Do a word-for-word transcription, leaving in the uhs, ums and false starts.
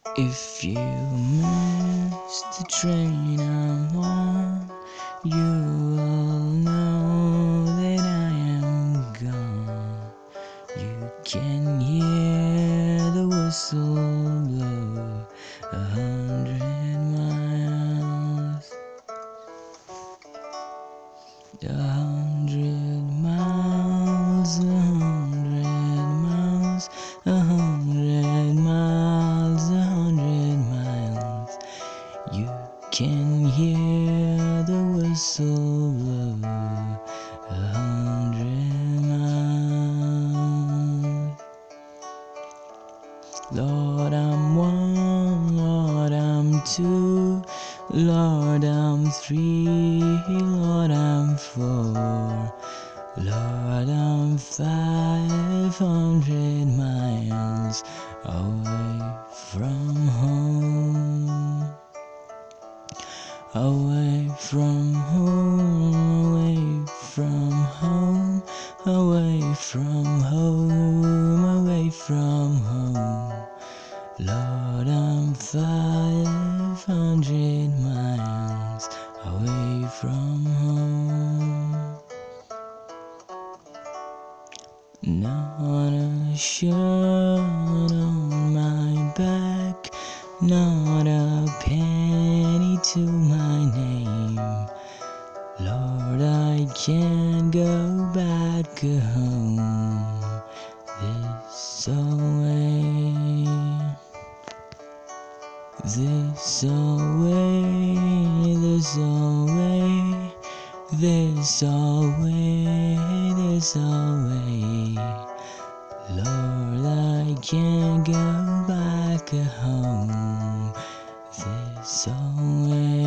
If you miss the train I'm on, you will know that I am gone. You can hear the whistle blow a hundred miles, a hundred miles, a hundred miles, a hundred miles, a hundred miles. You can hear the whistle blow a hundred miles. Lord, I'm one, Lord, I'm two, Lord, I'm three, Lord, I'm four, Lord, I'm five hundred miles away from home. Away from home, away from home, away from home, away from home. Lord, I'm five hundred miles away from home. Not a shirt on my back, not a penny to my name. Lord, I can't go back home this away, this away, this away, this away, this away. Lord, I can't go back home this away.